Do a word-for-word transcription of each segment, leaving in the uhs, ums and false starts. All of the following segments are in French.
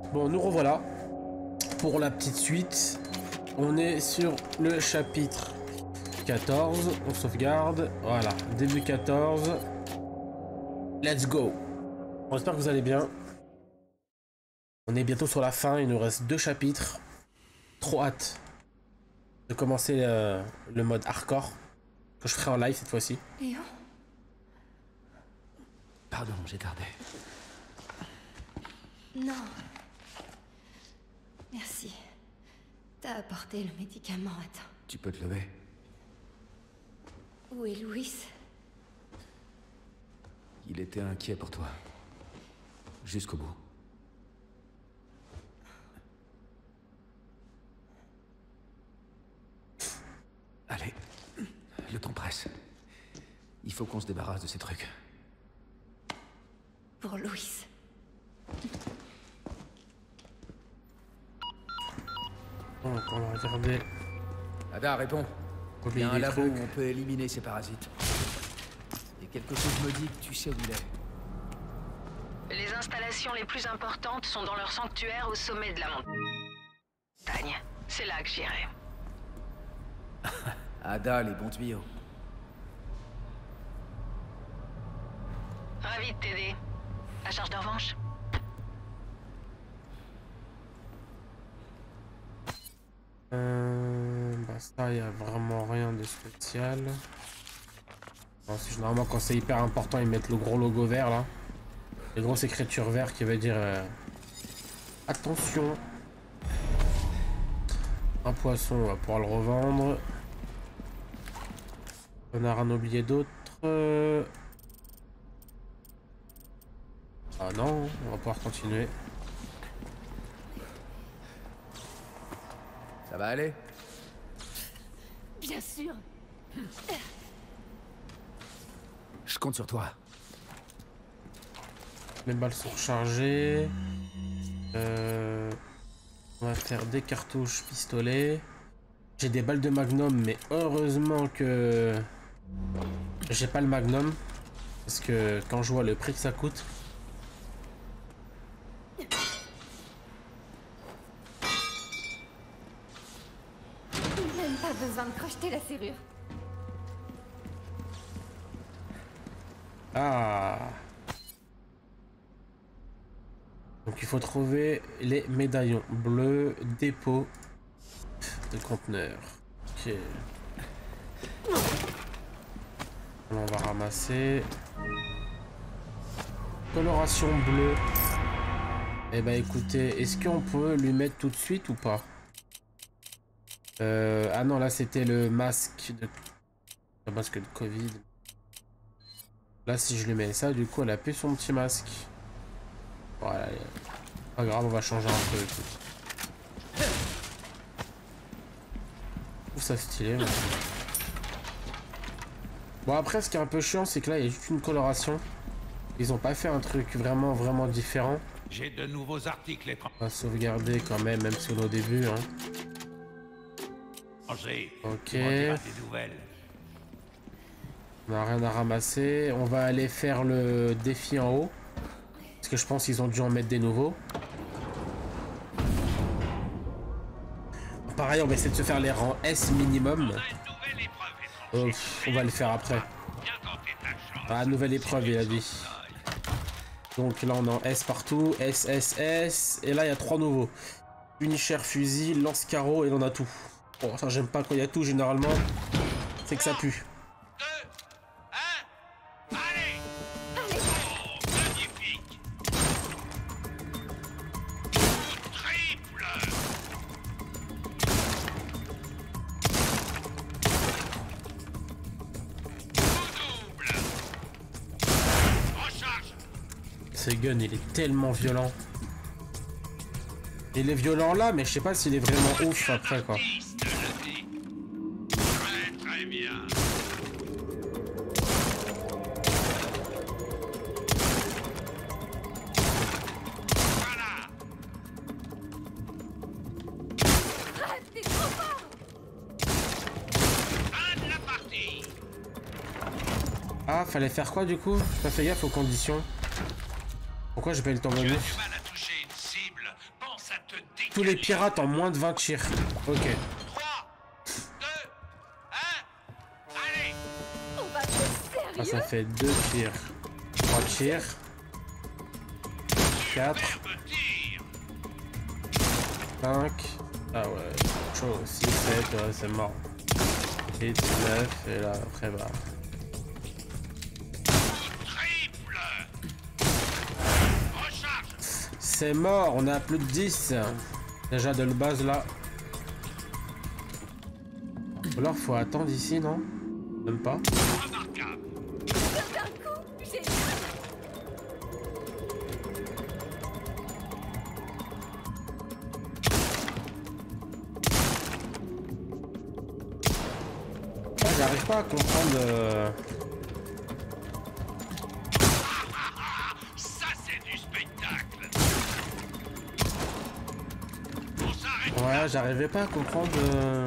Bon, nous revoilà pour la petite suite. On est sur le chapitre quatorze. On sauvegarde. Voilà, début quatorze. Let's go. J'espère que vous allez bien. On est bientôt sur la fin. Il nous reste deux chapitres. Trop hâte de commencer euh, le mode hardcore que je ferai en live cette fois-ci. Léon. Pardon, j'ai tardé. Non. Merci. T'as apporté le médicament à temps. Tu peux te lever. Où est Louis? Il était inquiet pour toi. Jusqu'au bout. Allez, le temps presse. Il faut qu'on se débarrasse de ces trucs. Pour Louis. Donc on va regarder. Ada, réponds. Il y a un labo où on peut éliminer ces parasites. Et quelque chose me dit que tu sais où il est. Les installations les plus importantes sont dans leur sanctuaire au sommet de la montagne. C'est là que j'irai. Ada, les bons tuyaux. Ravi de t'aider. À charge de revanche. Euh, bah ça, il n'y a vraiment rien de spécial. Bon, généralement, quand c'est hyper important, ils mettent le gros logo vert là. Les grosses écritures vertes qui veut dire euh, attention. Un poisson, on va pouvoir le revendre. On a rien oublié d'autres. Euh... Ah non, on va pouvoir continuer. Ça va aller? Bien sûr. Je compte sur toi. Les balles sont rechargées. Euh... On va faire des cartouches pistolet. J'ai des balles de magnum, mais heureusement que j'ai pas le magnum. Parce que quand je vois le prix que ça coûte. Même pas besoin de crocheter la serrure. Ah. Donc il faut trouver les médaillons bleus, dépôt de conteneur. Ok. On va ramasser. Coloration bleue. Eh ben écoutez, est-ce qu'on peut lui mettre tout de suite ou pas? euh, Ah non, là c'était le masque de... Le masque de Covid. Là si je lui mets ça, du coup elle a plus son petit masque. Voilà, pas grave, on va changer un peu. Je trouve ça stylé. Mais... Bon après ce qui est un peu chiant c'est que là il y a juste une coloration. Ils ont pas fait un truc vraiment vraiment différent. J'ai de nouveaux articles étrangers. On va sauvegarder quand même, même si on est au début. Hein. Ok. On n'a rien à ramasser. On va aller faire le défi en haut. Parce que je pense qu'ils ont dû en mettre des nouveaux. Pareil, on va essayer de se faire les rangs S minimum. Oh, on va le faire après. Ah, nouvelle épreuve, il a dit. Donc là, on est en S partout. S, S, S. Et là, il y a trois nouveaux. Unichère fusil, lance-carreau et on a tout. Bon, ça, j'aime pas quand il y a tout, généralement. C'est que ça pue. Ce gun, il est tellement violent. Il est violent là, mais je sais pas s'il est vraiment ouf après quoi. Très très bien. Voilà. T'es trop fort. Fin de la partie. Ah, fallait faire quoi du coup? J'ai pas fait gaffe aux conditions. Pourquoi j'ai pas eu le temps de Tu as venir? du mal à toucher une cible. tous les pirates en moins de vingt tirs. Ok. trois, deux, un, allez! On va te sérieux? Ah, ça fait deux tirs. trois tirs. quatre. Superbe tir! cinq. Ah ouais. Chaud. six, sept. Ouais, c'est mort. huit, neuf. Et là, après, bah. Triple! Recharge! C'est mort. On est à plus de dix. Déjà de le base là. Ou alors faut attendre ici, non? Même pas. Remarquable! D'un coup, j'ai... Ah, j'arrive pas à comprendre. Euh... Ça, c'est du spectacle! On s'arrête! Ouais, j'arrivais pas à comprendre. Euh...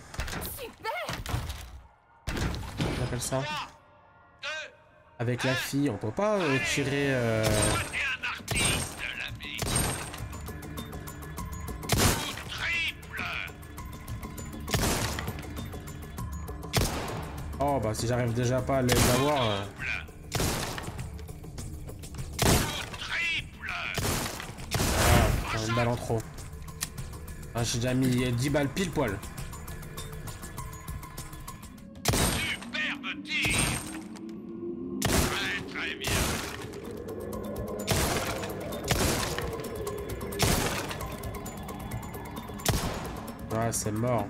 On appelle ça. trois, deux, Avec la fille, on peut pas euh, tirer. Euh... toi, t'es un artiste, l'ami! Triple! Oh bah si j'arrive déjà pas à les avoir. Euh... Triple! Ah, putain, une balle en trop. Ah, j'ai déjà mis dix balles pile poil. Superbe tir! Très très bien! Ouais, c'est mort.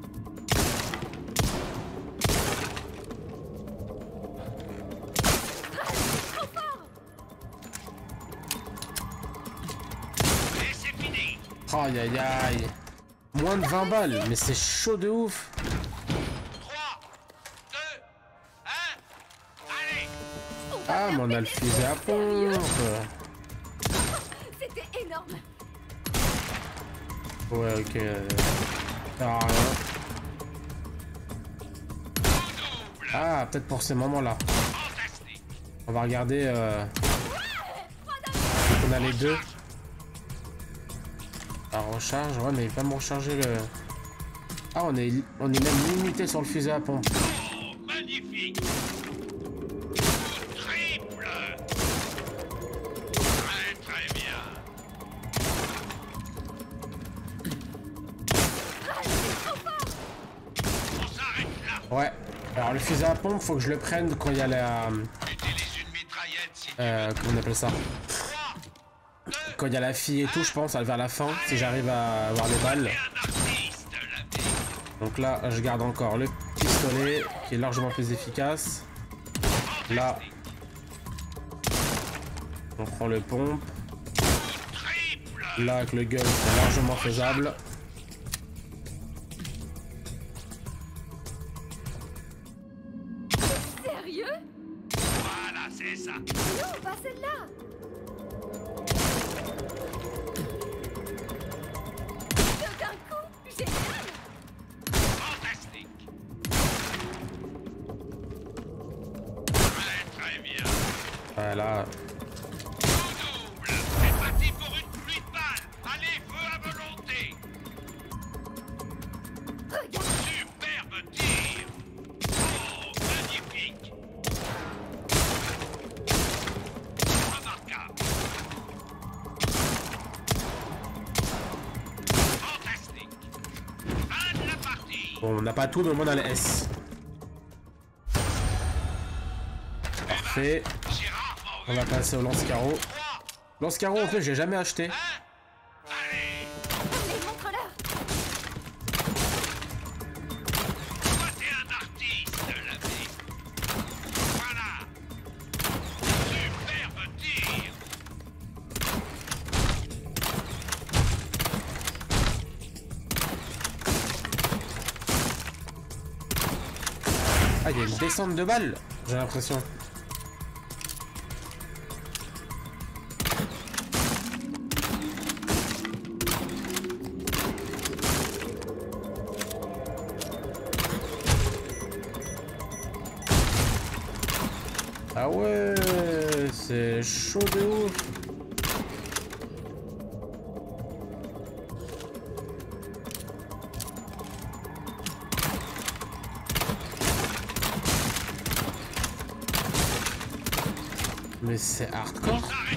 Et c'est fini! Aïe aïe aïe. Moins de vingt balles, mais c'est chaud de ouf. trois, deux, un, allez! Ah, mais on a le fusil à pompe. C'était énorme. Ouais, ok. Ça sert à rien. Ah, peut-être pour ces moments-là. Fantastique! On va regarder. Euh... On a les deux. La recharge, ouais, mais il va me recharger le. Ah, on est, on est même limité sur le fusil à pompe. Oh, magnifique! Triple! Très très bien! On s'arrête là! Ouais. Alors, le fusil à pompe, faut que je le prenne quand il y a la. Utilise une mitraillette si tu Euh, comment on appelle ça? trois, deux, Quand il y a la fille et tout, je pense, vers la fin, si j'arrive à avoir les balles. un artiste, l'ami! Donc là, je garde encore le pistolet, qui est largement plus efficace. Là, on prend le pompe. Triple! Là, avec le gun, c'est largement faisable. Sérieux? Voilà, c'est ça! Non, pas celle-là. D'un coup, génial. Fantastique! Très très bien! Voilà. Double! C'est parti pour une pluie de balles! Allez, feu à volonté! Regarde. Superbe tir! Oh, magnifique! Remarquable! Fantastique! Fin de la partie! Bon, on n'a pas tout, mais au moins on a les S. Parfait. J'ai rarement On vu va passer au lance-carreau. trois, Lance-carreau, en plus, j'ai jamais acheté. un, allez! Allez, montre-leur. Toi, t'es un artiste, l'ami! Voilà! Superbe tir! Ah, il y a une descente de balles, j'ai l'impression. Ah ouais, c'est chaud de ouf. Mais c'est hardcore.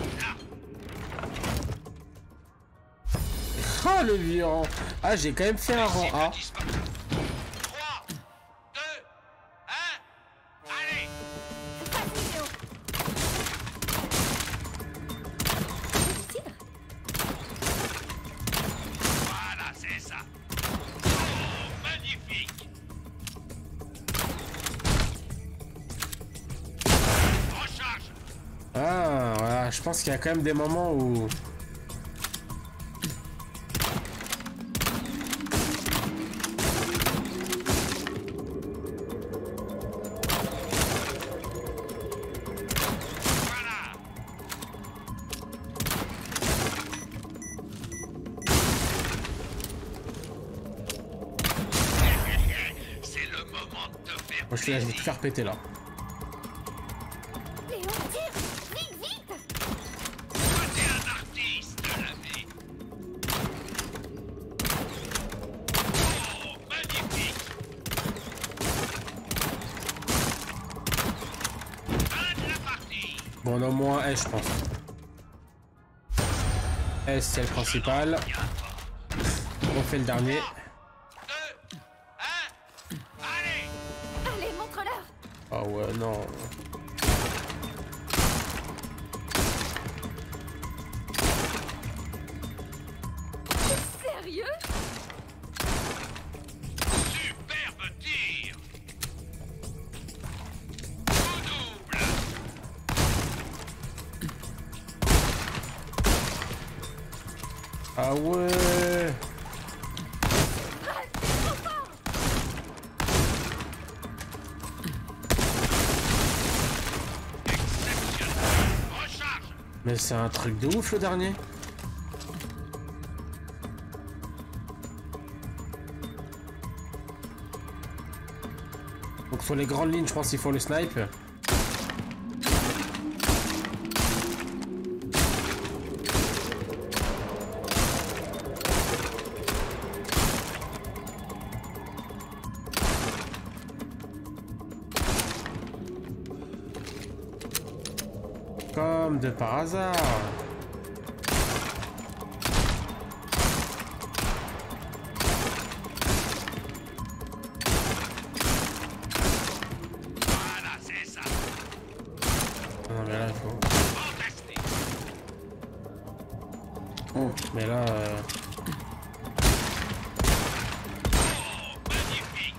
Oh le vieux rang. Ah j'ai quand même fait un rang A. trois, deux, un, allez! Voilà, c'est ça. Oh, magnifique. Recharge. Ah voilà, je pense qu'il y a quand même des moments où... Moi je suis là, je vais te faire péter là. Léon, tire! Vite, vite! Toi, t'es un artiste, l'ami. Oh, magnifique. Fin de la partie. Bon, on a au moins S, je pense. S, c'est le principal. On fait le dernier. deux, un, allez! Allez, montre-leur! Ah ouais, non. Sérieux? Superbe tir. Coup double. Ah ouais. Recharge. Mais c'est un truc de ouf le dernier. Donc sur les grandes lignes, je pense qu'il faut le snipe. Comme de par hasard. Voilà, c'est ça. Non mais là il faut... Fantastique. Oh, mais là... euh, Oh, magnifique.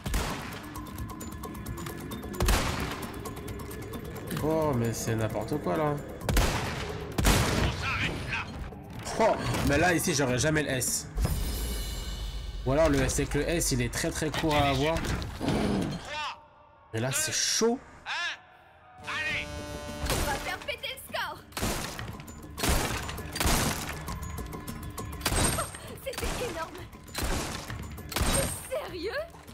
Oh mais c'est n'importe quoi là. On s'arrête là. Oh, mais là ici j'aurais jamais le S. Ou alors le S, c'est que le S il est très très court à avoir. trois, Mais là c'est chaud. un, allez! On va faire péter le score! Oh, c'était énorme! Sérieux?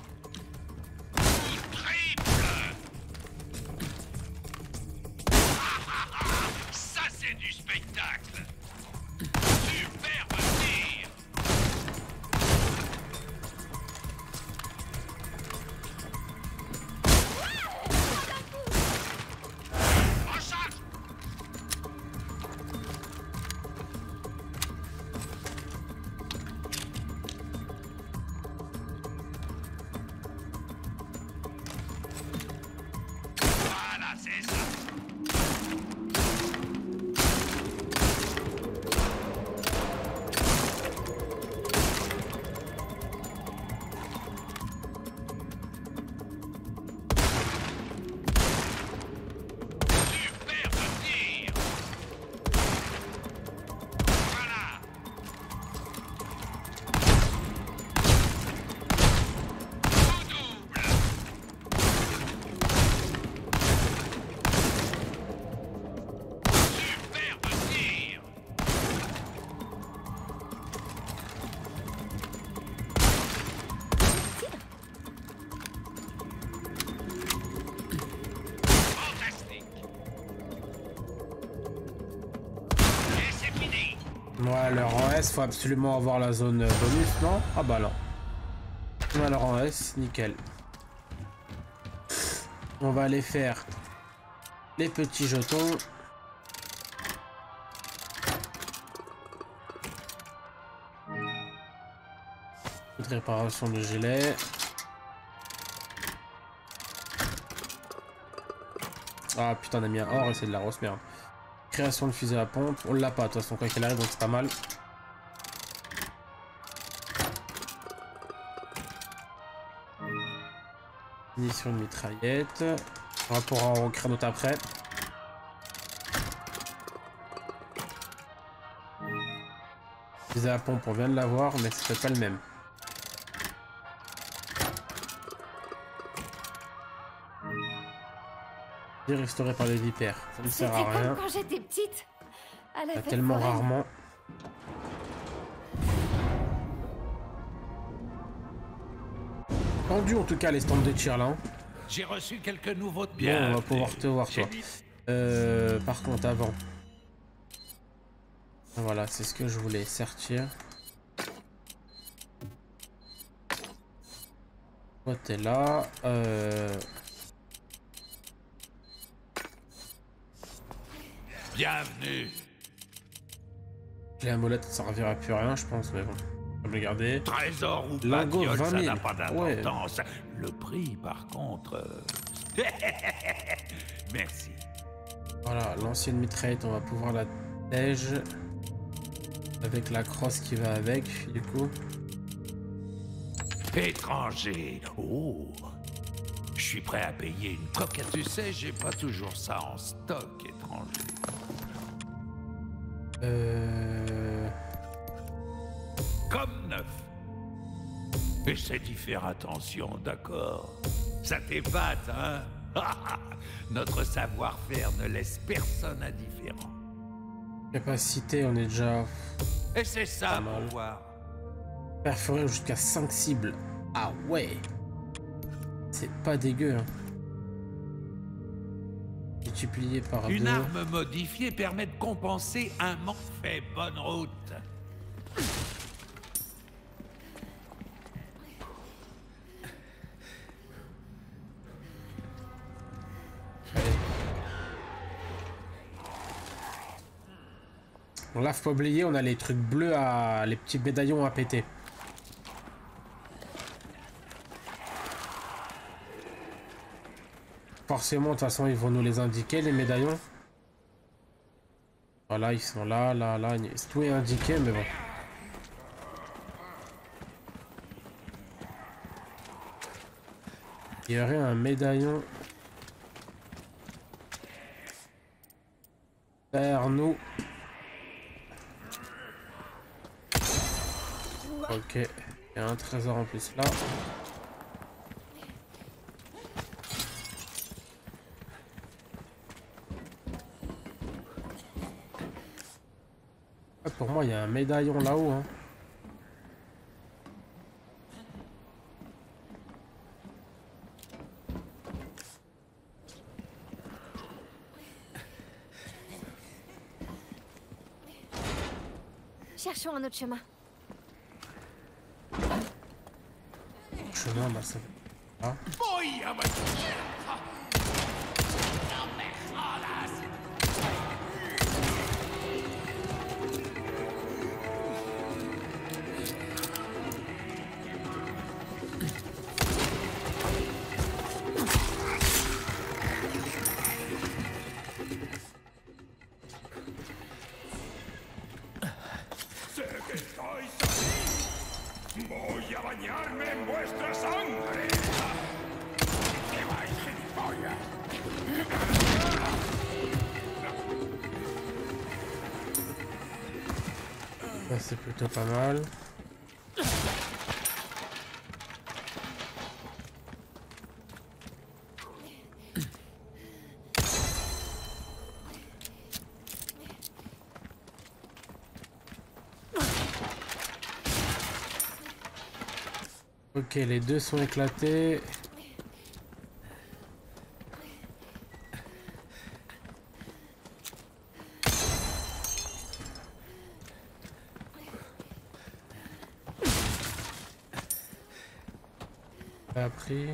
Triple. Ah, ah, ah, ça c'est du spectacle. Superbe tir. Recharge. Voilà, c'est ça. Superbe tir. Voilà. Coup double. Superbe tir. Fantastique. Et c'est fini. Ouais, le rang S, faut absolument avoir la zone bonus, non? Ah bah non. On a le rang S, nickel. On va aller faire les petits jetons. Toute réparation de gilet. Ah putain, on a mis un or et c'est de la grosse merde. Création de fusée à pompe. On l'a pas de toute façon, quoi qu'il arrive, donc c'est pas mal. Munition de mitraillette. On va pouvoir en recréer notre après. Fusée à pompe, on vient de l'avoir, mais c'est pas le même. Restauré par les vipères, ça ne sert à rien. Quand j'étais petite, pas tellement rarement. Tendu en tout cas les stands de tir là. Hein. J'ai reçu quelques nouveaux de bien. Bon, on va pouvoir te voir toi. Euh, par contre avant. Voilà, c'est ce que je voulais sortir. Toi t'es là. Euh... Bienvenue. Les amolettes ça servira plus à rien je pense mais bon. On va le garder. Trésor ou Lingot bagnole, vingt mille. ça n'a pas d'importance. Ouais. Le prix par contre... euh, Merci. Voilà, l'ancienne mitraillette, on va pouvoir la tège. Avec la crosse qui va avec, du coup. Étranger. Oh. Je suis prêt à payer une coque. Tu sais, j'ai pas toujours ça en stock, étranger. Euh... Comme neuf. Et c'est d'y faire attention, d'accord? Ça t'épate, hein? Notre savoir-faire ne laisse personne indifférent. Capacité, on est déjà... Et c'est ça, pour voir. Perforer jusqu'à cinq cibles. Ah ouais. C'est pas dégueu. Hein. Multiplié par Une deux. arme modifiée permet de compenser un manque fait. Bonne route. Bon, là, faut pas oublier, on a les trucs bleus à... les petits médaillons à péter. Forcément, de toute façon, ils vont nous les indiquer, les médaillons. Voilà, ils sont là, là, là. Tout est indiqué, mais bon. Il y aurait un médaillon derrière nous. Ok, il y a un trésor en plus là. Ah, pour moi, il y a un médaillon là-haut. Hein. Cherchons un autre chemin. Chemin, bah ça. Ah. Voy a bañarme en vuestra sangre. ¿Qué vais, gilipollas? Ça c'est plutôt pas mal. Ok, les deux sont éclatés. Pas pris.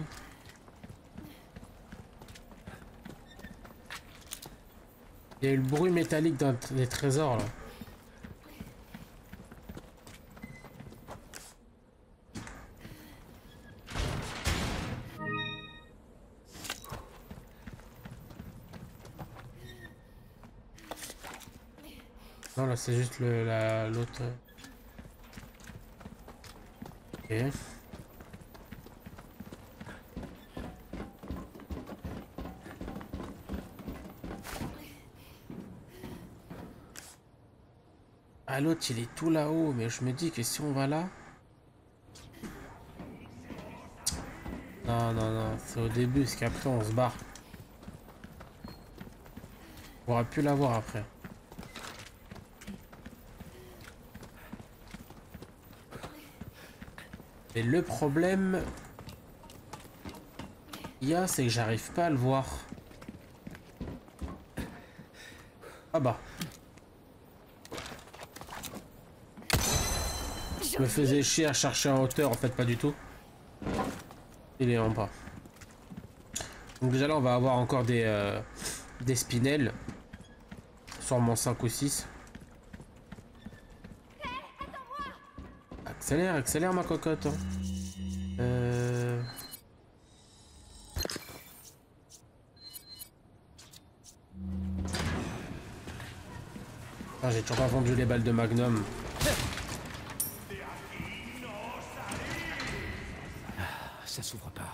Il y a eu le bruit métallique d'un des trésors là. Non, là, c'est juste le la l'autre. Ok. Ah, l'autre, il est tout là-haut, mais je me dis que si on va là... Non, non, non, c'est au début, parce qu'après, on se barre. On aura pu l'avoir après. Et le problème... il y a, c'est que j'arrive pas à le voir. Ah bah. Je me faisais chier à chercher en hauteur, en fait pas du tout. Il est en bas. Donc déjà là on va avoir encore des, euh, des spinels. Sûrement cinq ou six. Accélère, accélère ma cocotte. Hein. Euh... Ah, j'ai toujours pas vendu les balles de Magnum. Ça s'ouvre pas.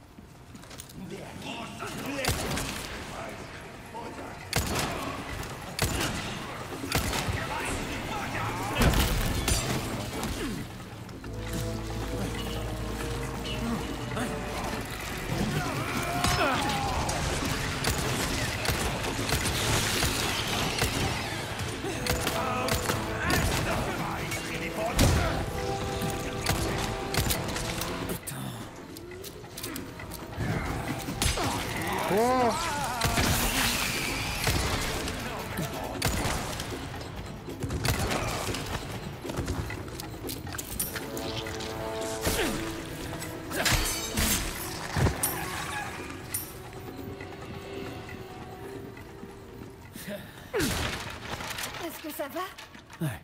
Est-ce que ça va? Ouais.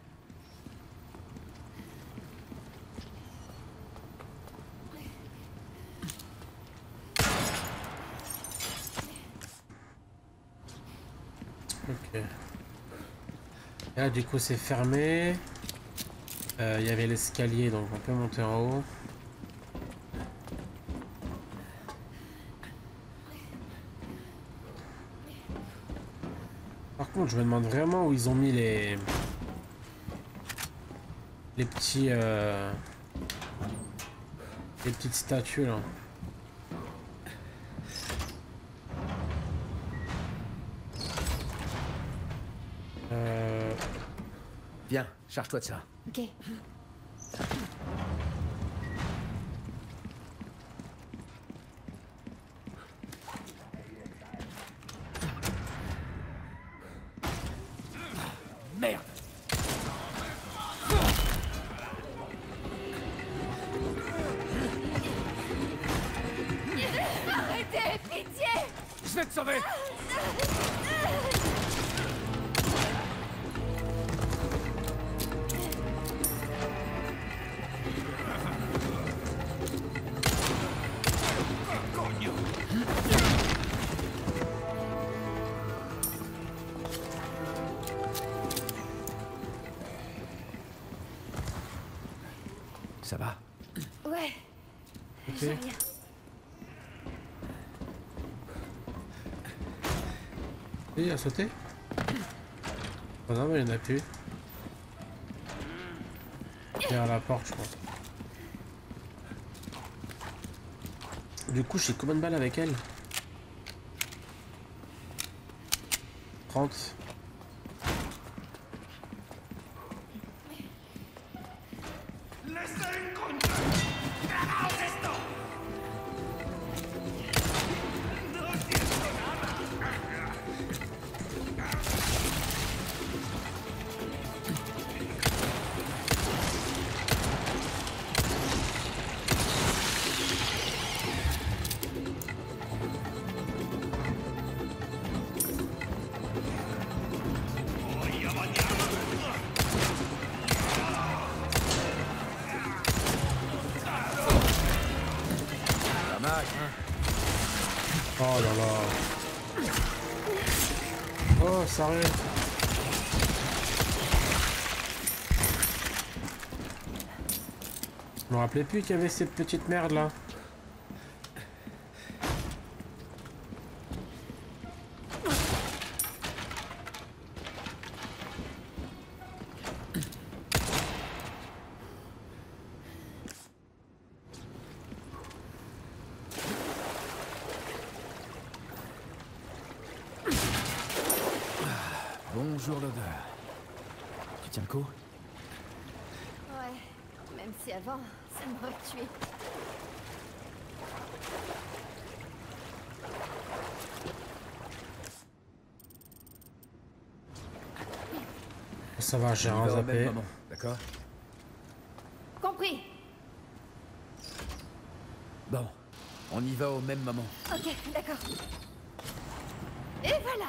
Ok. Et là du coup c'est fermé. Il euh, y avait l'escalier donc on peut monter en haut. Par contre je me demande vraiment où ils ont mis les les petits euh... les petites statues là. Euh... Viens, charge-toi de ça. Ok. Merde. Arrêtez, pitié! Je vais te sauver. Ça va? Ouais. Ok. J'ai rien. Et il a sauté? Oh non mais il n'y en a plus. Derrière la porte je pense. Du coup j'ai combien de balles avec elle? trente. Oh là là. Oh, ça arrête. Je me rappelais plus qu'il y avait cette petite merde là. Bonjour l'odeur. Tu tiens le coup? Ouais, même si avant, ça m'aurait tué. Ça va, j'ai rien zappé. D'accord? Compris. Bon, on y va au même moment. Ok, d'accord. Et voilà.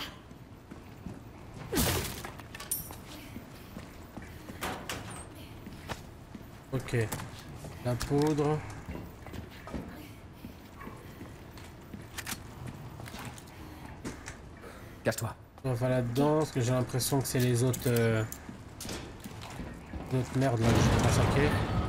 Ok. La poudre. Casse-toi. On va là-dedans, parce que j'ai l'impression que c'est les autres... Euh... Les autres merdes là que je vais massacrer.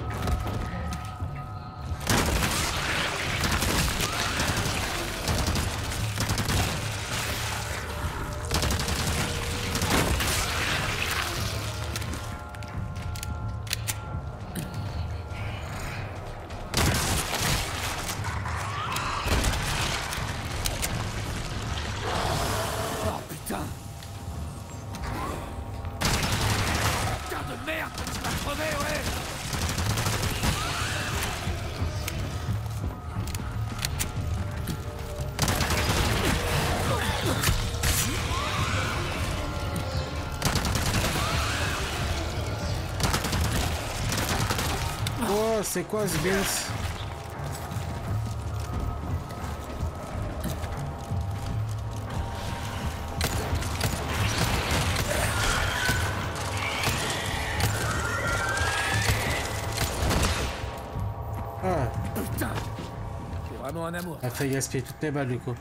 Oh, c'est quoi ce bus? Ah. Putain, c'est vraiment un amour. Elle a fait gaspiller toutes mes balles du coup.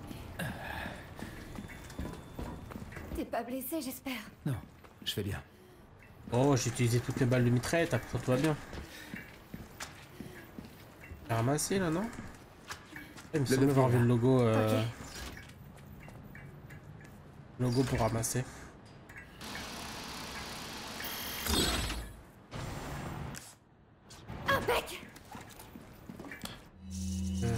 T'es pas blessé, j'espère. Non, je fais bien. Oh, j'ai utilisé toutes les balles de mitraillette, après tout va bien. J'ai ramassé là, non? Il me semble avoir vu le logo. Euh... Okay. Logo pour ramasser. Impec. Euh...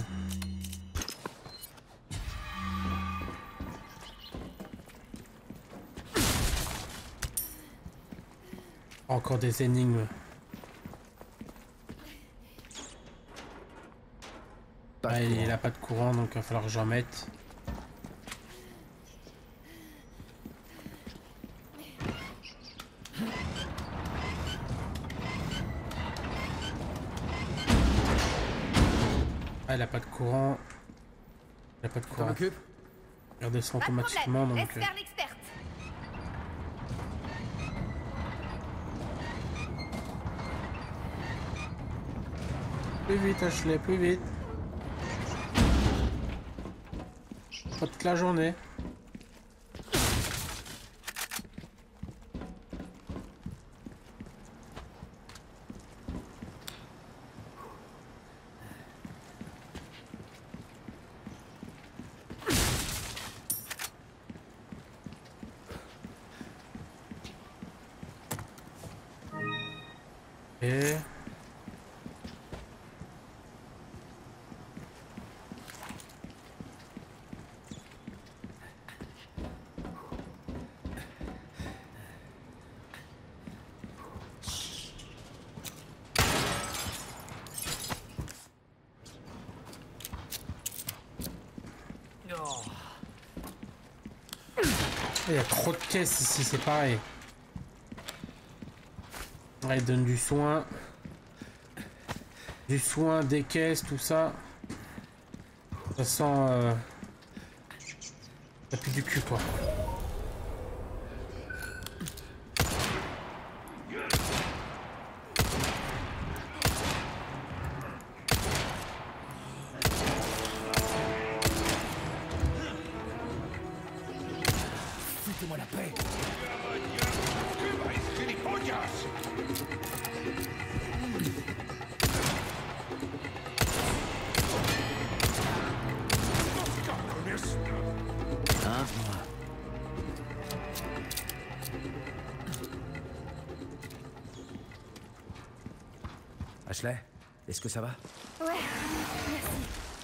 Encore des énigmes. Ah, il a pas de courant, donc il va falloir que j'en mette. Ah, il a pas de courant. Il a pas de courant. Il redescend automatiquement, donc... Laisse faire l'experte. Plus vite, Ashley, plus vite. Pas toute la journée. Et... il y a trop de caisses ici, c'est pareil. Ouais, il donne du soin. Du soin, des caisses, tout ça. Ça sent... Euh... Ça pue du cul, quoi. Foutez-moi la paix. Ashley, est-ce que ça va? Ouais, merci.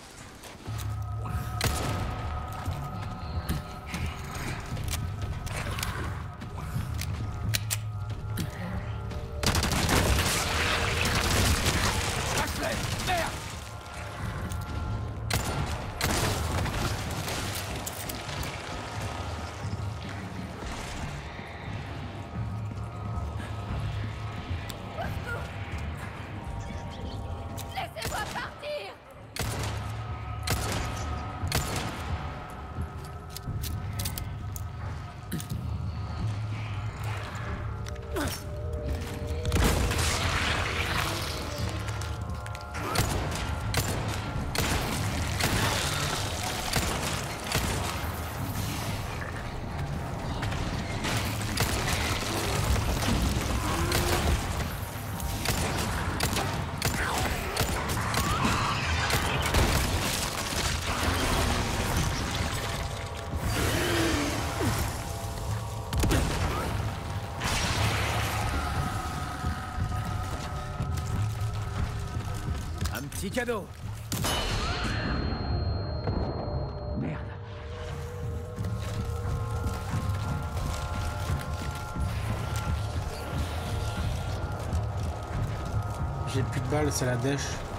Ashley, merde! Laissez-moi partir! Un petit cadeau. Merde. J'ai plus de balles, c'est la dèche.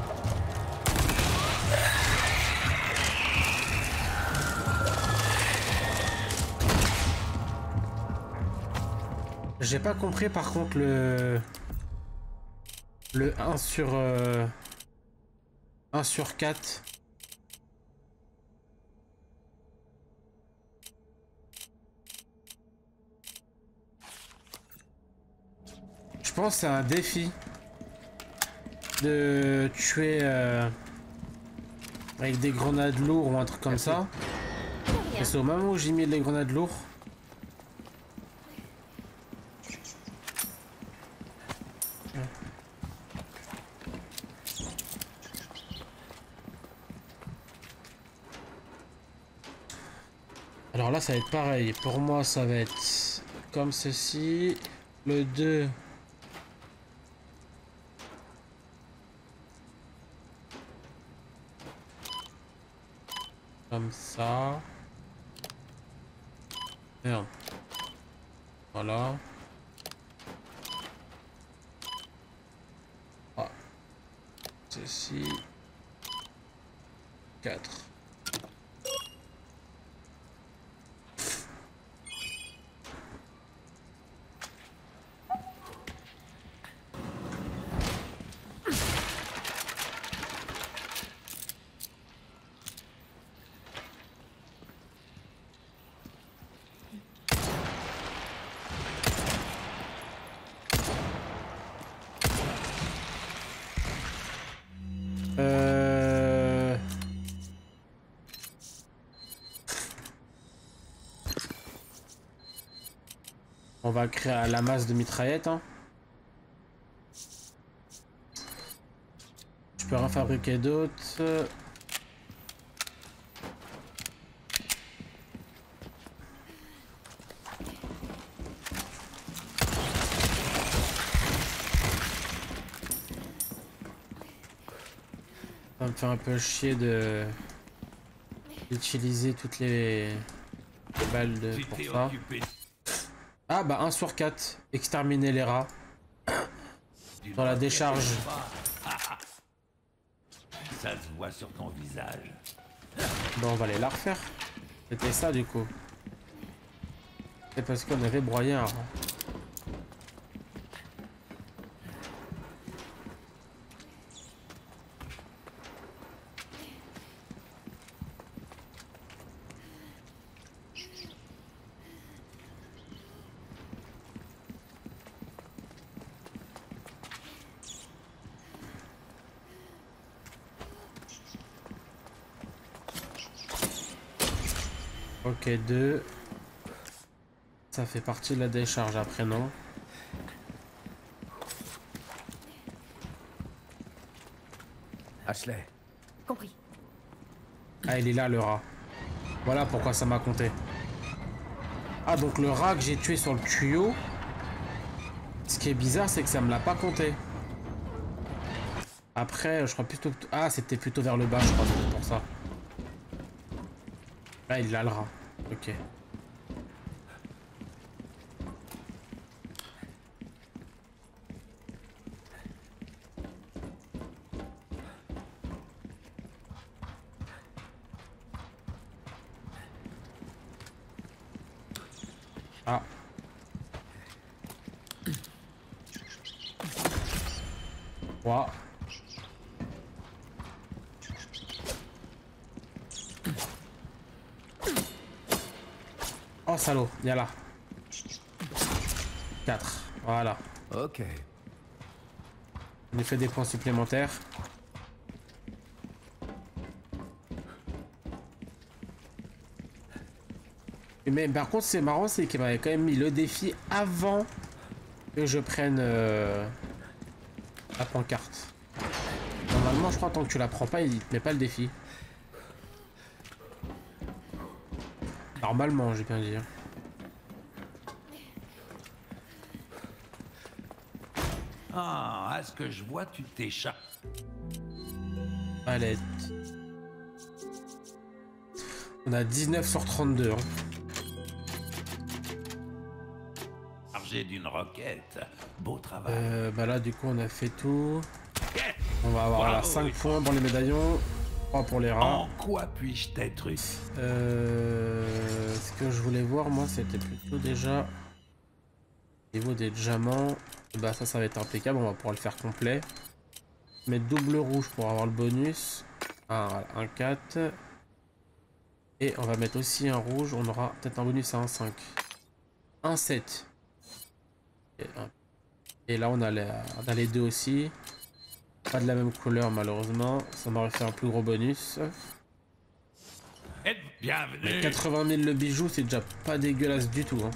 J'ai pas compris par contre le... Le un sur... Euh... un sur quatre. Je pense que c'est un défi de tuer euh, avec des grenades lourdes ou un truc comme ça. Et c'est au moment où j'ai mis les grenades lourdes. Alors là ça va être pareil, pour moi ça va être comme ceci, le deux comme ça, merde, voilà, ah. Ceci, quatre. Euh... On va créer la masse de mitraillettes. Hein. Je peux en fabriquer d'autres. Ça me fait un peu chier de d'utiliser toutes les, les balles de, pour ça. Ah bah un sur quatre, exterminer les rats dans la décharge. Ça se voit sur ton visage. Bon on va aller la refaire. C'était ça du coup. C'est parce qu'on avait broyé un rat. Ok, deux. Ça fait partie de la décharge après, non? Ashley. Compris. Ah, il est là, le rat. Voilà pourquoi ça m'a compté. Ah, donc le rat que j'ai tué sur le tuyau, ce qui est bizarre, c'est que ça me l'a pas compté. Après, je crois plutôt... Ah, c'était plutôt vers le bas, je crois, c'est pour ça. Là, il a le rat. Ok. Ah. Wow. Oh salaud, viens là. quatre, voilà. Ok. On a fait des points supplémentaires. Mais par contre c'est marrant, c'est qu'il m'avait quand même mis le défi avant que je prenne euh, la pancarte. Normalement je crois tant que tu la prends pas, il te met pas le défi. Normalement, j'ai bien dit. Ah, à ce que je vois, tu t'échappes. Palette. On a dix-neuf sur trente-deux. Hein. Chargé d'une roquette. Beau travail. Euh, bah là, du coup, on a fait tout. On va avoir là, cinq points pour les médaillons. trois pour les rats. En quoi puis-je t'être utile? Euh, ce que je voulais voir, moi, c'était plutôt déjà au niveau des diamants. Bah ça, ça va être impeccable. On va pouvoir le faire complet. Mettre double rouge pour avoir le bonus. Un, un quatre. Et on va mettre aussi un rouge. On aura peut-être un bonus à un cinq. un sept. Et, un. Et là, on a, les, on a les deux aussi. Pas de la même couleur, malheureusement. Ça m'aurait fait un plus gros bonus. Bienvenue. quatre-vingt mille le bijou, c'est déjà pas dégueulasse du tout. Hein.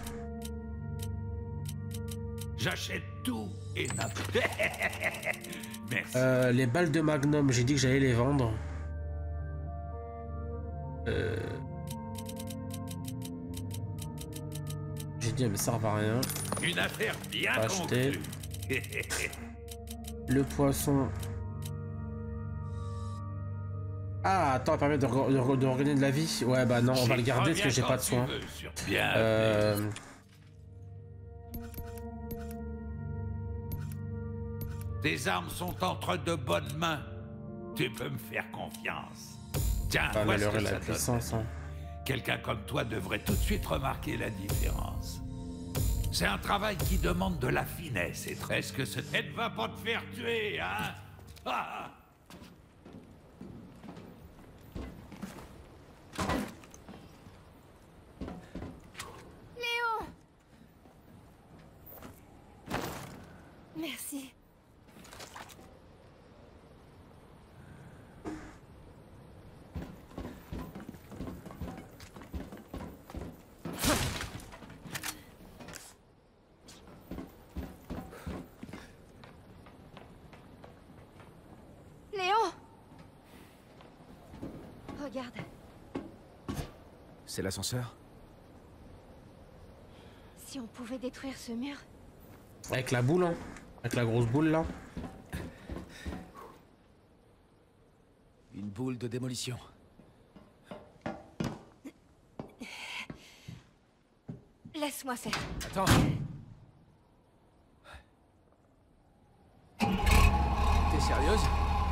J'achète tout et n'importe. Merci. Euh, les balles de Magnum, j'ai dit que j'allais les vendre. Euh... J'ai dit, elles me servent à rien. Une affaire bien Acheter. conclue. Le poisson. Ah, attends, elle permet de, de, de regagner de la vie. Ouais, bah non, on va le garder parce que j'ai pas de soin. Euh... Tes armes sont entre de bonnes mains. Tu peux me faire confiance. Tiens, va vois ce améliorer que la ça puissance. donne. Hein. Quelqu'un comme toi devrait tout de suite remarquer la différence. C'est un travail qui demande de la finesse et très... Est-ce que ce tête va pas te faire tuer, hein? Ah. Léon! Merci. Léon! Regarde. C'est l'ascenseur? Si on pouvait détruire ce mur. Avec la boule, hein. Avec la grosse boule là. Une boule de démolition. Laisse-moi faire. Attends. T'es sérieuse?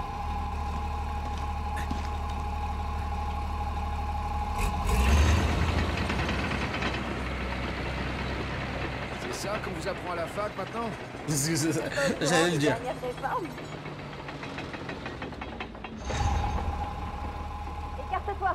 C'est ça qu'on vous apprend à la fac maintenant? J'allais le dire. Écarte-toi.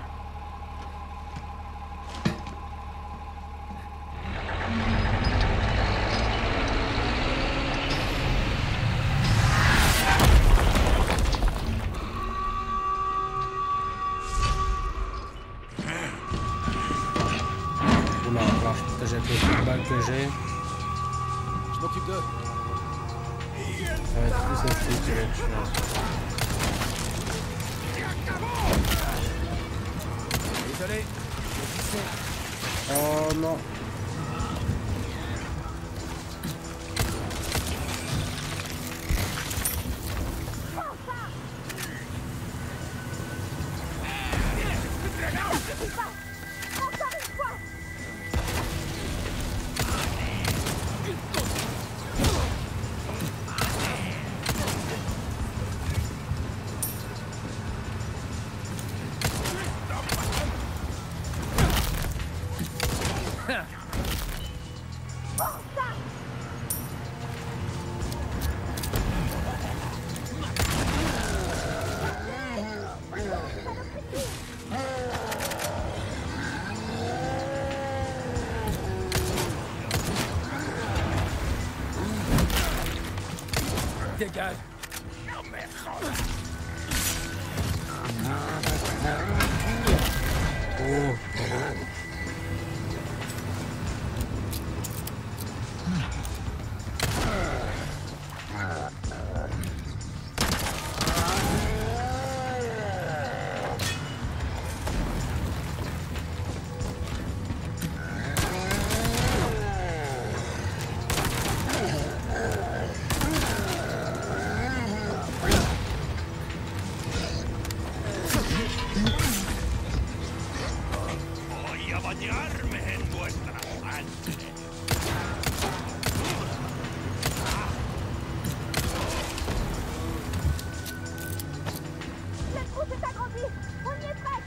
Oula, là, je partage avec le balle que j'ai. Je m'occupe d'eux. Ça va être plus facile que les tueurs. Désolé. Oh non. Dégage. Oh. Voy a bañarme en vuestra sangre. La troupe est agrandie. On y est presque.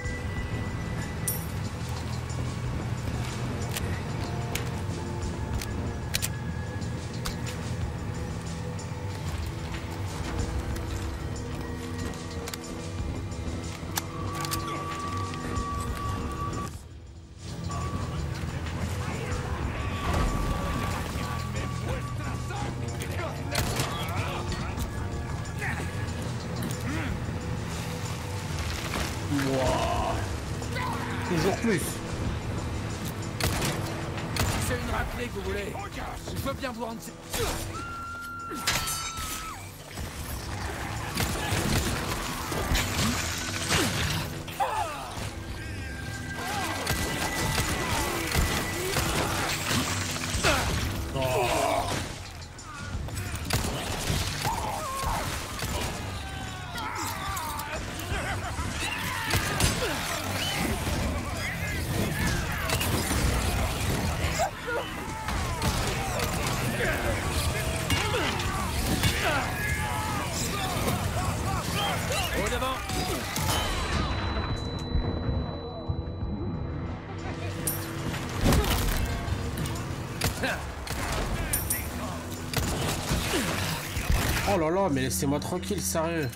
Wow. Toujours plus. C'est une raclée que vous voulez. Je veux bien vous rendre... Au devant. Oh là là, mais laissez-moi tranquille, sérieux.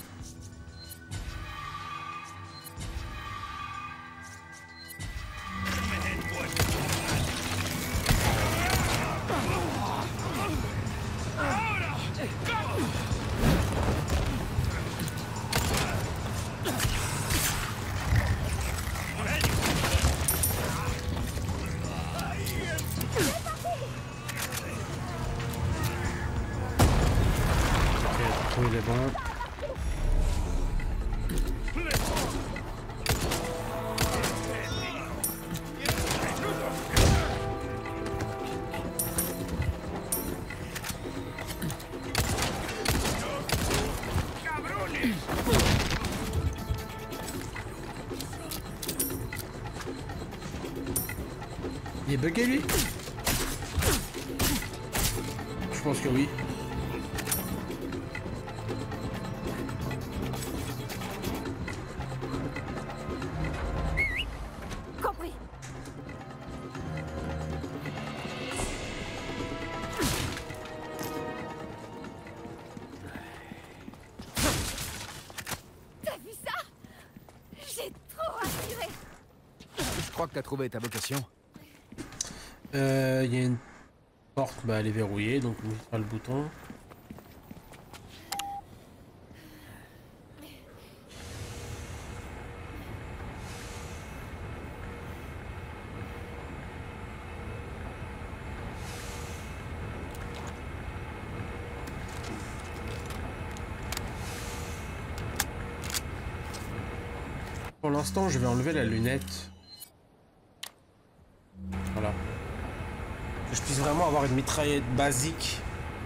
Ok, il est bon. Il est bugué lui? Je pense que oui. Compris. T'as vu ça? J'ai trop inspiré. Je crois que t'as trouvé ta vocation. Euh, il y a une porte, bah elle est verrouillée, donc on mettra le bouton. Pour l'instant, je vais enlever la lunette. Voilà. Que je puisse vraiment avoir une mitraillette basique.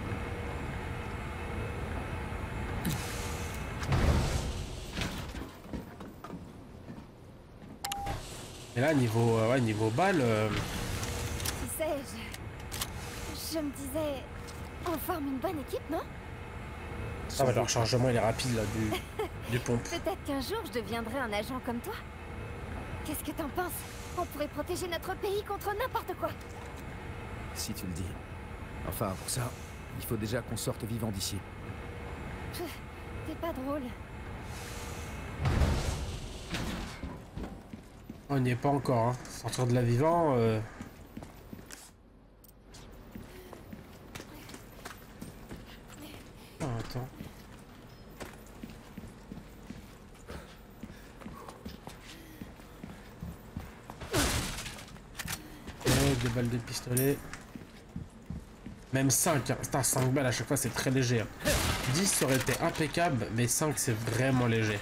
Et là, niveau, euh, ouais, niveau balle, euh, Tu sais, je... Je me disais... On forme une bonne équipe, non? ça va, le rechargement il est rapide là du, du pompe. Peut-être qu'un jour je deviendrai un agent comme toi. Qu'est-ce que t'en penses? On pourrait protéger notre pays contre n'importe quoi. Si tu le dis. Enfin, pour ça, il faut déjà qu'on sorte vivant d'ici. Pff, T'es pas drôle. On n'y est pas encore, hein. Sortir de là vivant. Euh... Ah, attends. Deux balles de pistolet. Même cinq, hein. Putain, cinq balles à chaque fois c'est très léger. Hein. dix ça aurait été impeccable, mais cinq c'est vraiment léger.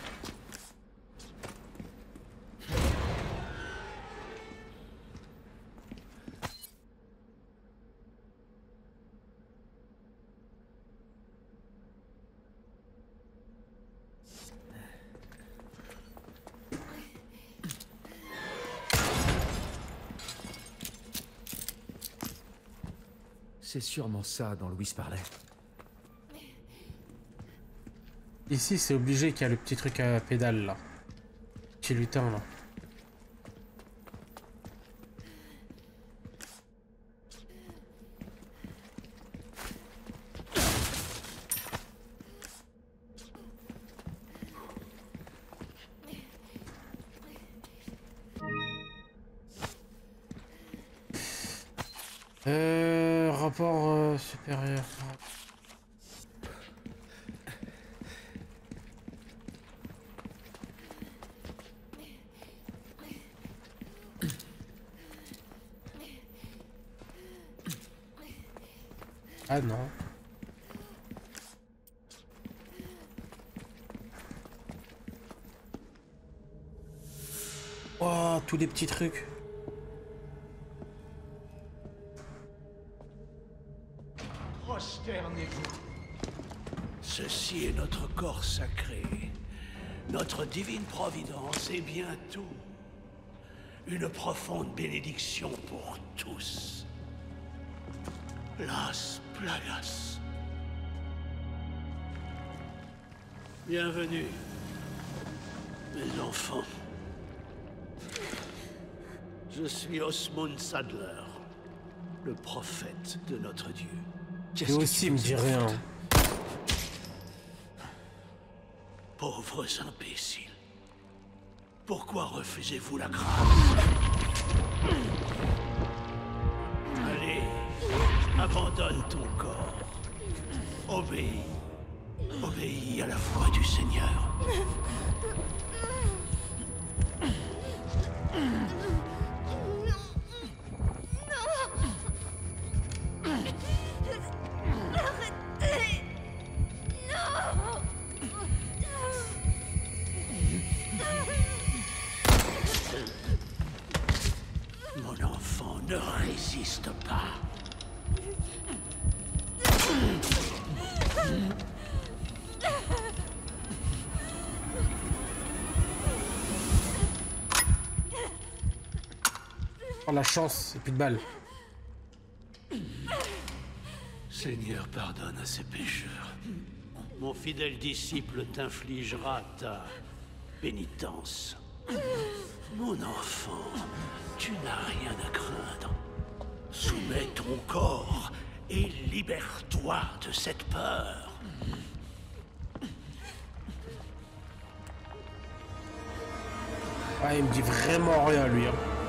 C'est sûrement ça dont Louis parlait. Ici, c'est obligé qu'il y a le petit truc à pédale là. Petit lutin là. Euh, rapport euh, supérieur. Ah non. Oh, tous les petits trucs. Prosternez-vous. Ceci est notre corps sacré, notre divine providence et bientôt une profonde bénédiction pour tous. Las Plagas. Bienvenue, mes enfants. Je suis Osmond Sadler, le prophète de notre Dieu. Et aussi me dit rien. Pauvres imbéciles. Pourquoi refusez-vous la grâce? Allez, abandonne ton corps. Obéis. Obéis à la voix du Seigneur. Mon enfant, ne résiste pas. Oh la chance, et plus de balles. Seigneur, pardonne à ses pécheurs. Mon fidèle disciple t'infligera ta pénitence. Mon enfant, tu n'as rien à craindre. Soumets ton corps et libère-toi de cette peur. Ah, il me dit vraiment rien, lui. Hein.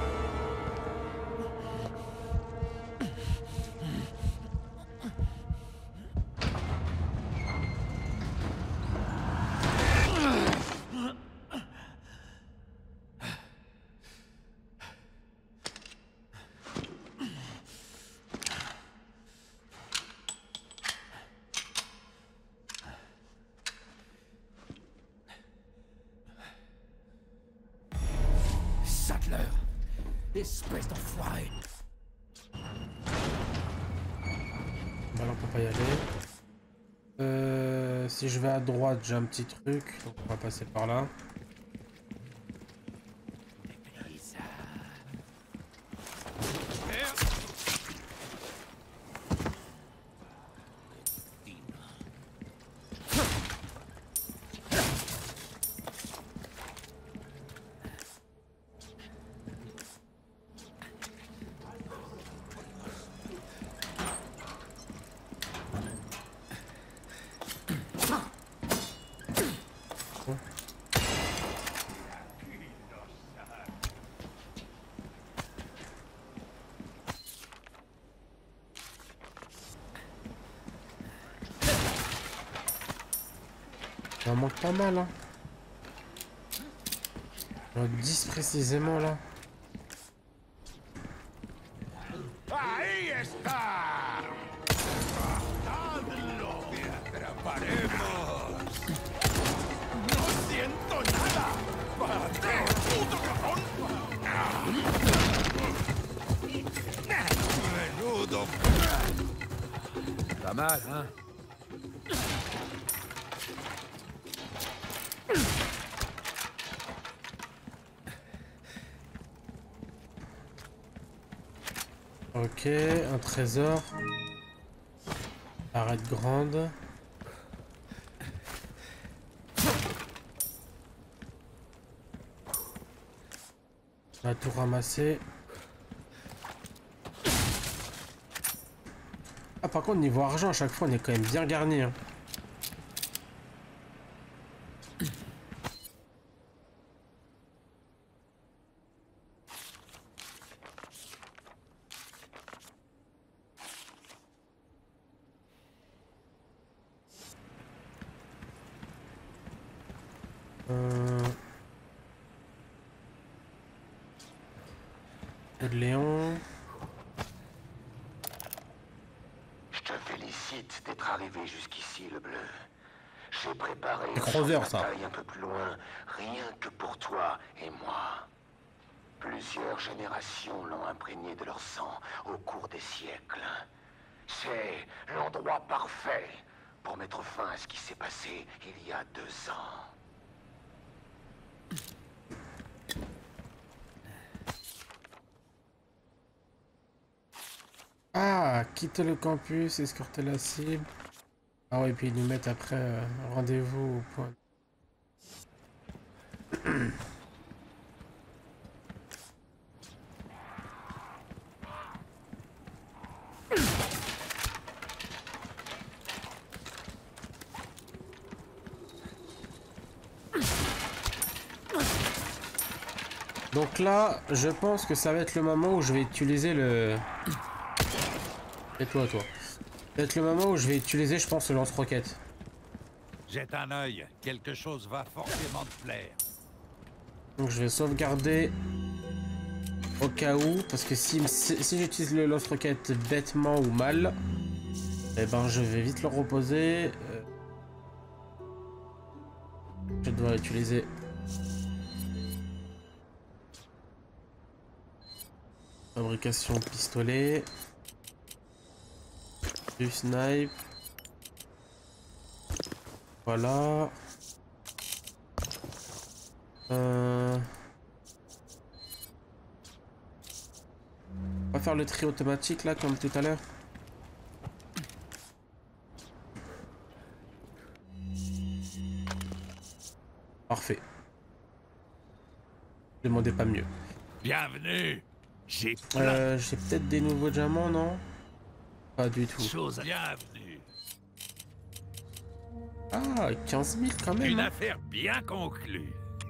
Sadler, espèce d'enfoiré. Bah là, on peut pas y aller. Euh, si je vais à droite, j'ai un petit truc. Donc on va passer par là. Il en manque pas mal, hein. dix précisément, là. Ahí está. Tratadlo y atraparemos. No siento nada. ¡Párate, puto cabrón! Menudo. Pas mal, hein? Ok, un trésor. Arrête grande. On va tout ramasser. Ah, par contre, niveau argent, à chaque fois, on est quand même bien garni. Hein. Euh... De Léon. Je te félicite d'être arrivé jusqu'ici, le bleu. J'ai préparé une Crover, ça. bataille un peu plus loin, rien que pour toi et moi. Plusieurs générations l'ont imprégné de leur sang au cours des siècles. C'est l'endroit parfait pour mettre fin à ce qui s'est passé il y a deux ans. Ah, quitter le campus, escorter la cible. Ah ouais, et puis ils nous mettent après euh, rendez-vous au point. Donc là, je pense que ça va être le moment où je vais utiliser le... Et toi, toi. Ça va être le moment où je vais utiliser, je pense, le lance-roquette. Jette un œil, quelque chose va forcément te plaire. Donc je vais sauvegarder au cas où, parce que si, si, si j'utilise le lance-roquette bêtement ou mal, eh ben je vais vite le reposer. Euh, je dois utiliser... Fabrication pistolet. Du snipe. Voilà. Euh... On va faire le tri automatique là comme tout à l'heure. Parfait. Demandez pas mieux. Bienvenue. J'ai plein Euh, j'ai peut-être des nouveaux diamants, non? Pas du tout. de choses. Bienvenue. Ah, quinze mille quand même. Une Hein. affaire bien conclue.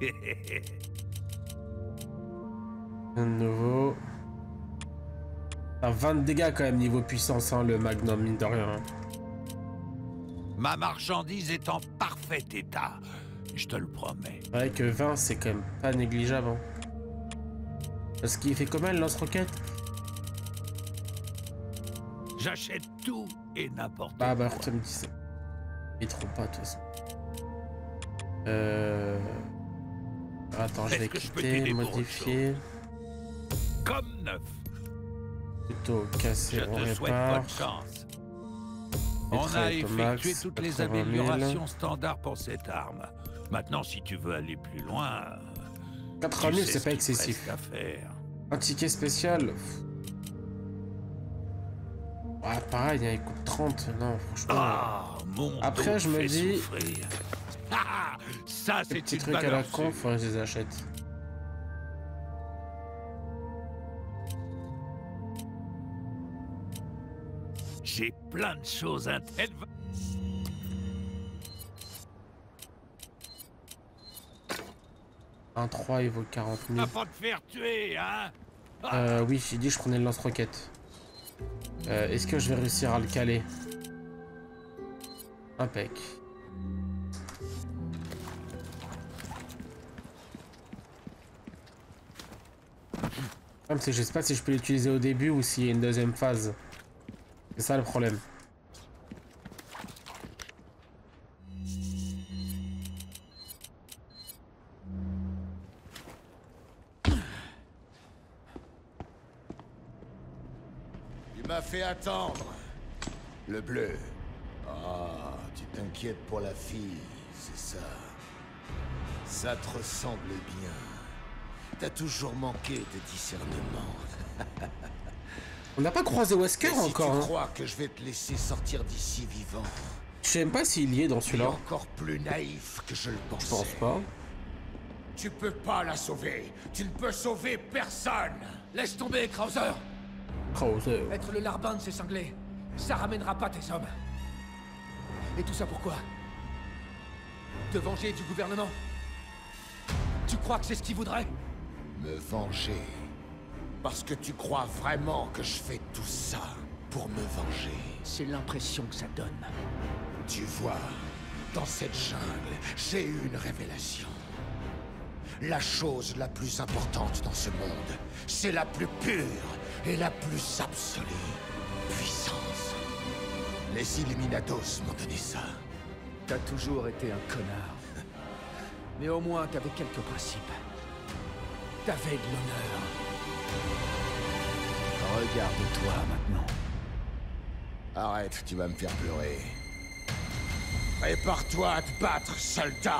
Un nouveau. Ah, vingt de dégâts quand même niveau puissance, hein, le Magnum, mine de rien. Hein. Ma marchandise est en parfait état. Je te le promets. C'est vrai que vingt, c'est quand même pas négligeable. Hein. Parce qu'il fait comment le lance-roquette? J'achète tout et n'importe Bah, bah, quoi. ça me dit ça. Il trompe pas, de toute façon. Euh... Attends, je Est-ce vais que je peux quitter, t'aider pour modifier. Comme neuf. Plutôt casser, Je on te souhaite répare. bonne chance. Et On très a au effectué max, toutes les quatre-vingt mille. améliorations standards pour cette arme. Maintenant, si tu veux aller plus loin, quatre-vingt tu mille, sais c'est ce pas qu'il te excessif. reste à faire. Un ticket spécial. Ah, pareil, hein, il coûte trente. Non, franchement. Ah, mon Après, dos je me fait dis- souffrir. Ah, ça, Ces c'est petits une trucs à la valeur con, sûre. faudrait que je les achète. J'ai plein de choses à... Elle va- Un trois, il vaut quarante mille. va pas te faire tuer, hein. Euh, oui, j'ai dit que je prenais le lance-roquette. Euh, Est-ce que je vais réussir à le caler? Impec. Même si je sais pas si je peux l'utiliser au début ou s'il y a une deuxième phase. C'est ça le problème. Tu m'as fait attendre. Le bleu. Ah, tu t'inquiètes pour la fille, c'est ça. Ça te ressemble bien. T'as toujours manqué de discernement. On n'a pas croisé Wesker si encore. Tu hein. crois que je vais te laisser sortir d'ici vivant? Je sais même pas s'il y est dans celui-là. Encore plus naïf que je le pensais. Je pense pas. Tu peux pas la sauver. Tu ne peux sauver personne. Laisse tomber, Krauser. Krauser. Être le larbin de ces cinglés, ça ramènera pas tes hommes. Et tout ça pourquoi? Te venger du gouvernement? Tu crois que c'est ce qu'ils voudraient? Me venger. Parce que tu crois vraiment que je fais tout ça pour me venger. C'est l'impression que ça donne. Tu vois, dans cette jungle, j'ai eu une révélation. La chose la plus importante dans ce monde, c'est la plus pure et la plus absolue puissance. Les Illuminatos m'ont donné ça. T'as toujours été un connard. Mais au moins t'avais quelques principes. T'avais de l'honneur. Regarde-toi maintenant. Arrête, tu vas me faire pleurer. Prépare-toi à te battre, soldat.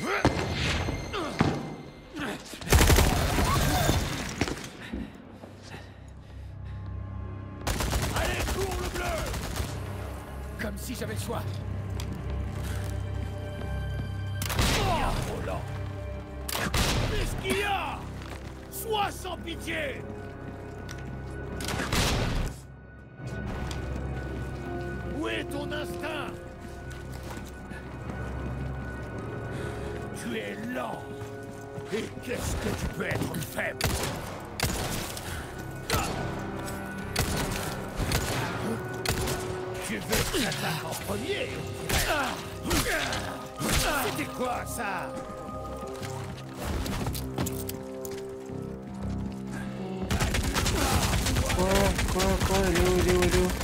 Allez, cours le bleu! Comme si j'avais le choix. Volant. Qu'est-ce qu'il y a? Sois sans pitié. Où est ton instinct? Tu es lent. Et qu'est-ce que tu peux être faible? Tu veux que j'attaque en premier? C'était quoi ça? Quoi, quoi, quoi, il est où, il est où, il est où?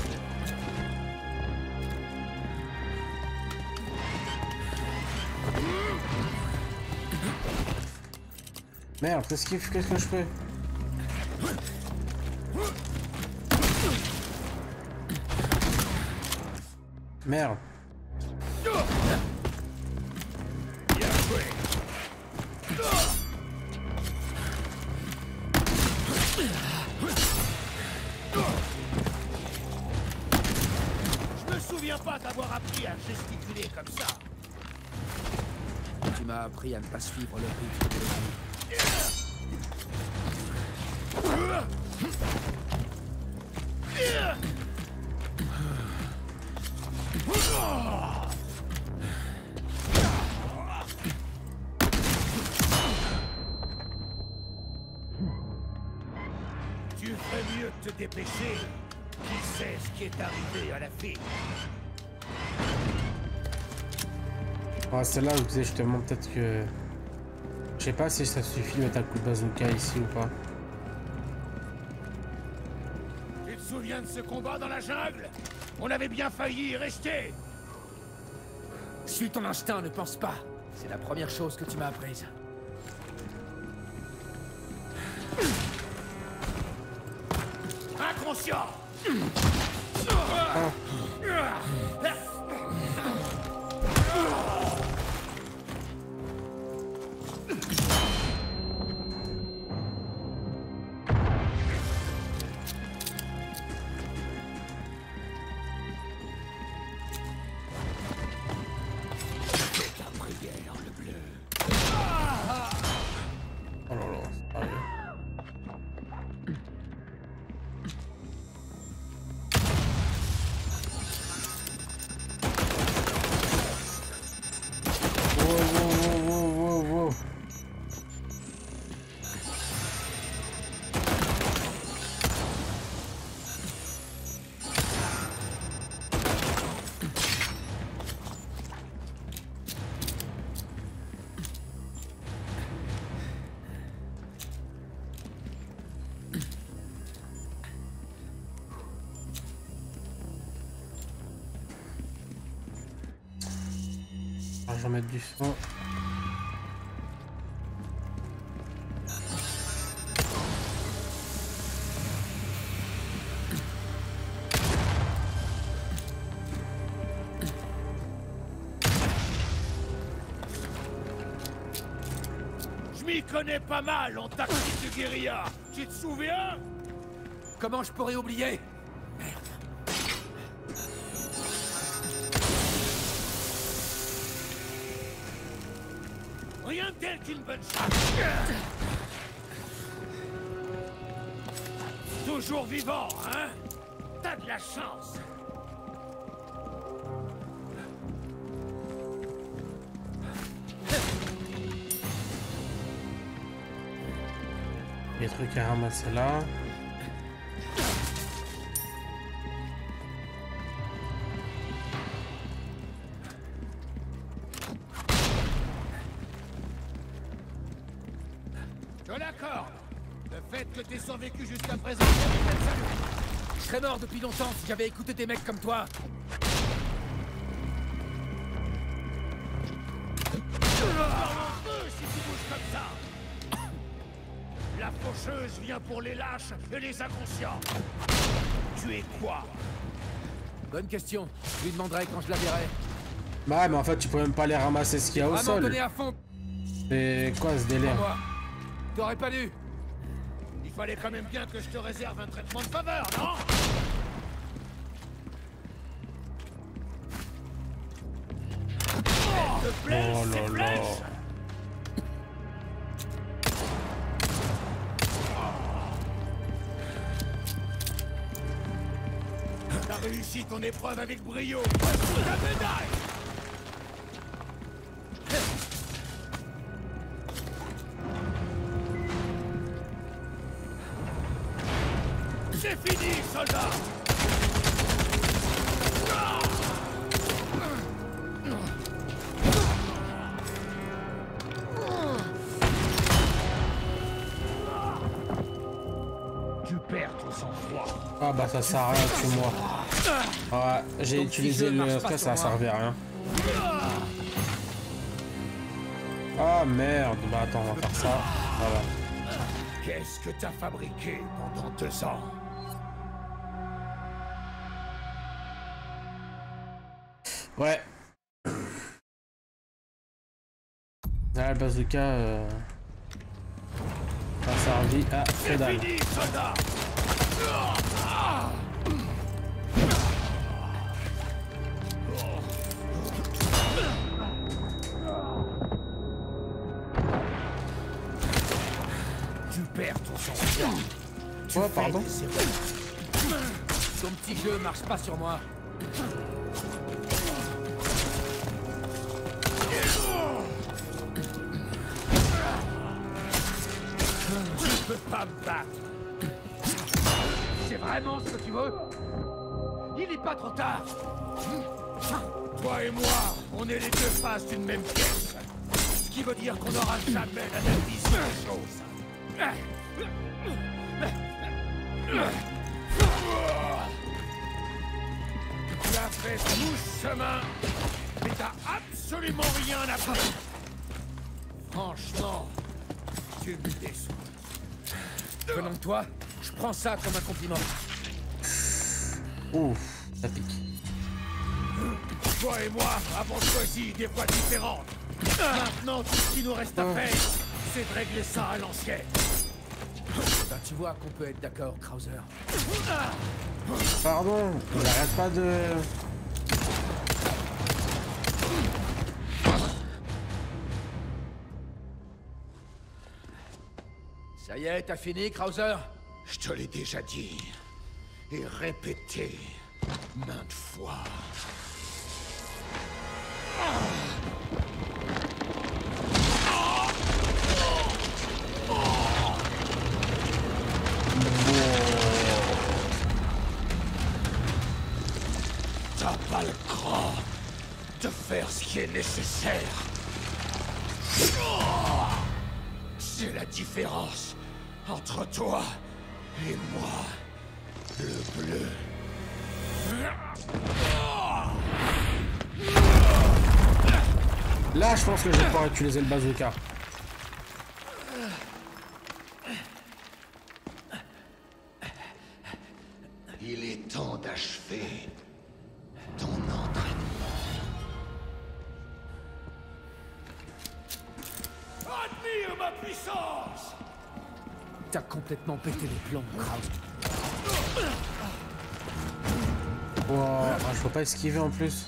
Merde, qu'est-ce qu'il qu'est-ce que je fais? Merde. Bien joué. Je me souviens pas t'avoir appris à gesticuler comme ça. Tu m'as appris à ne pas suivre le rythme de la vie. Tu ferais mieux de te dépêcher. Qui sait ce qui est arrivé à la fille? Ah, c'est là où je disais justement peut-être que... Je sais pas si ça suffit de mettre un coup de bazooka ici ou pas. Tu te souviens de ce combat dans la jungle? On avait bien failli y rester. Suis ton instinct, ne pense pas. C'est la première chose que tu m'as apprise. Inconscient. Ah. Oh là là, sérieux. je vais mettre du son. Je m'y connais pas mal en tactique de guérilla. Tu te souviens? Comment je pourrais oublier? Merde. Rien de tel qu'une bonne chance. Toujours vivant, hein? T'as de la chance. Des trucs à ramasser là. Je l'accorde. Le fait que t'aies survécu jusqu'à présent, c'est salut. Je serais mort depuis longtemps si j'avais écouté des mecs comme toi. Si tu bouges comme ça. La faucheuse vient pour les lâches et les inconscients. Tu es quoi? Bonne question. Je lui demanderai quand je la verrai. Bah mais en fait tu peux même pas les ramasser ce qu'il y a au Vraiment sol. donné à fond. C'est quoi ce délire? Moi. T'aurais pas dû. Il fallait quand même bien que je te réserve un traitement de faveur, non? Elle te plaît, Oh ces là là. flèches? T'as réussi ton épreuve avec brio. Voici ta médaille. C'est fini, soldat. Tu perds ton sang-froid. Ah bah ça sert à rien, tue-moi. Ouais, j'ai Donc, utilisé si je le marche pas stress, sur ça a moi. servi à rien. Ah merde, bah attends, on va faire ça. Voilà. Qu'est-ce que t'as fabriqué pendant deux ans? Ouais. Là, le bazooka euh... a servi à que C'est dalle. fini, soldat. Tu perds ton sang-froid. Tu Oh, fais pardon. des erreurs. Ton petit jeu marche pas sur moi. Tu peux pas me battre. C'est vraiment ce que tu veux? Il est pas trop tard. Toi et moi, on est les deux faces d'une même pièce. Ce qui veut dire qu'on n'aura jamais la même vision des choses. Tu as fait tout ce chemin, mais t'as absolument rien appris. Franchement, tu me déçois. Venant de toi, je prends ça comme un compliment. Ouf, ça pique. Toi et moi avons choisi des voies différentes. Maintenant, tout ce qui nous reste à faire, c'est de régler ça à l'ancienne. Ben, tu vois qu'on peut être d'accord, Krauser. Pardon, il arrête pas de... Ça y est, t'as fini, Krauser? Je te l'ai déjà dit et répété maintes fois. T'as pas le cran de faire ce qui est nécessaire. C'est la différence entre toi et moi, le bleu. Là, je pense que je vais pouvoir utiliser le bazooka. Il est temps d'achever ton entraînement. Admire ma puissance! T'as complètement pété les plombs, Kraus. Wow, ah, je peux pas esquiver en plus.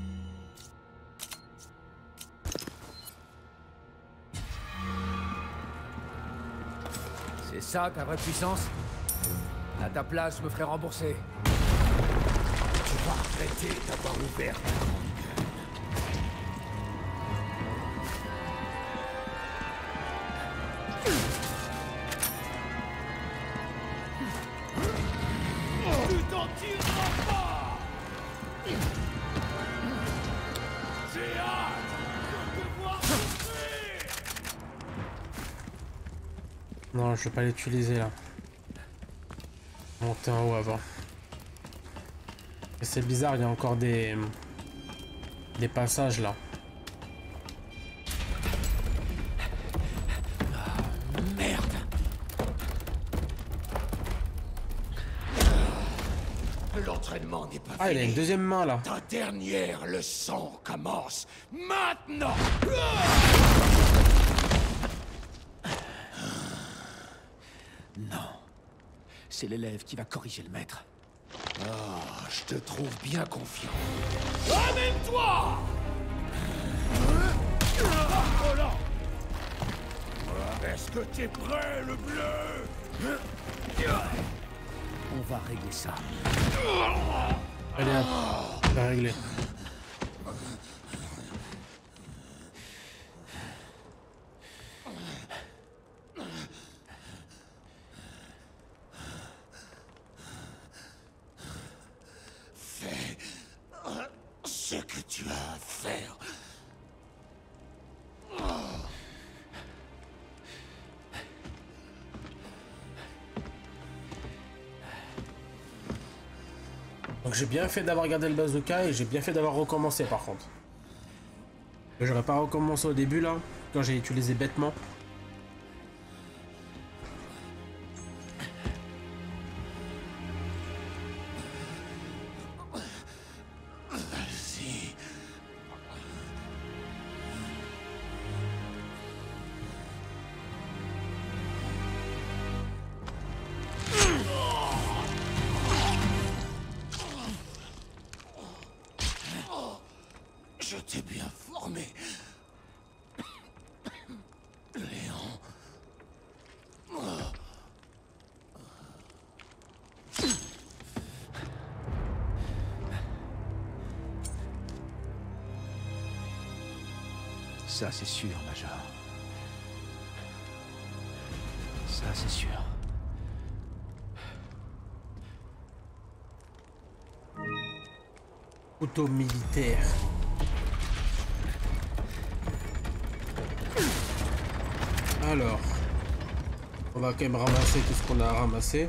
C'est ça ta vraie puissance? À ta place, je me ferai rembourser. Tu vas regretter d'avoir ouvert ta grande gueule. Tu t'en tireras pas! J'ai hâte de te voir souffrir! Non, je vais pas l'utiliser là. Monter en haut avant. Et c'est bizarre, il y a encore des des passages là. Merde! L'entraînement n'est pas Ah, il a fini. une deuxième main là. Ta dernière leçon commence maintenant! Non. C'est l'élève qui va corriger le maître. Ah, je te trouve bien confiant. Amène-toi! Oh là! Est-ce que t'es prêt, le bleu? On va régler ça. Allez, hop, on va régler. Fais ce que tu as à faire. Donc j'ai bien fait d'avoir gardé le bazooka et j'ai bien fait d'avoir recommencé par contre. J'aurais pas recommencé au début là, quand j'ai utilisé bêtement. Vas-y. Je t'ai bien formé. Léon. Ça, c'est sûr, Major. Ça, c'est sûr. Couteau militaire. Alors, on va quand même ramasser tout ce qu'on a ramassé.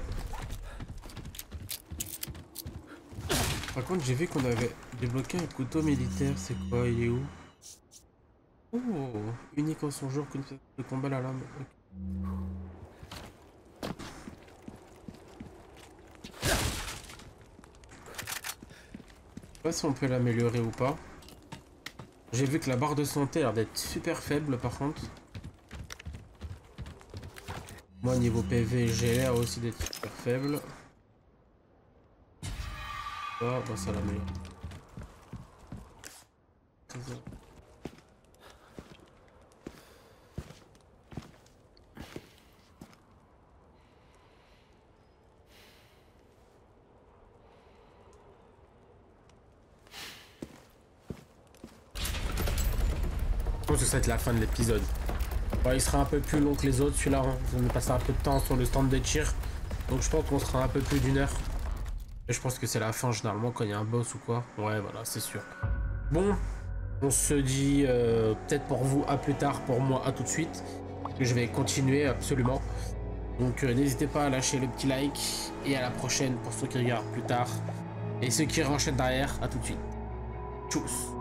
Par contre, j'ai vu qu'on avait débloqué un couteau militaire. C'est quoi? Il est où? Oh, unique en son jour qu'une pièce de combat à la lame. Je sais pas si on peut l'améliorer ou pas. J'ai vu que la barre de santé a l'air d'être super faible par contre. Moi niveau P V j'ai l'air aussi d'être super faible. Ah bah ça l'améliore. Je pense que ça va être la fin de l'épisode. Bon, il sera un peu plus long que les autres, celui-là. Hein. On a passé un peu de temps sur le stand de tir. Donc je pense qu'on sera un peu plus d'une heure. Et je pense que c'est la fin généralement quand il y a un boss ou quoi. Ouais, voilà, c'est sûr. Bon, on se dit euh, peut-être pour vous à plus tard, pour moi à tout de suite. Je vais continuer absolument. Donc euh, n'hésitez pas à lâcher le petit like. Et à la prochaine pour ceux qui regardent plus tard. Et ceux qui enchaînent derrière, à tout de suite. Tchuss.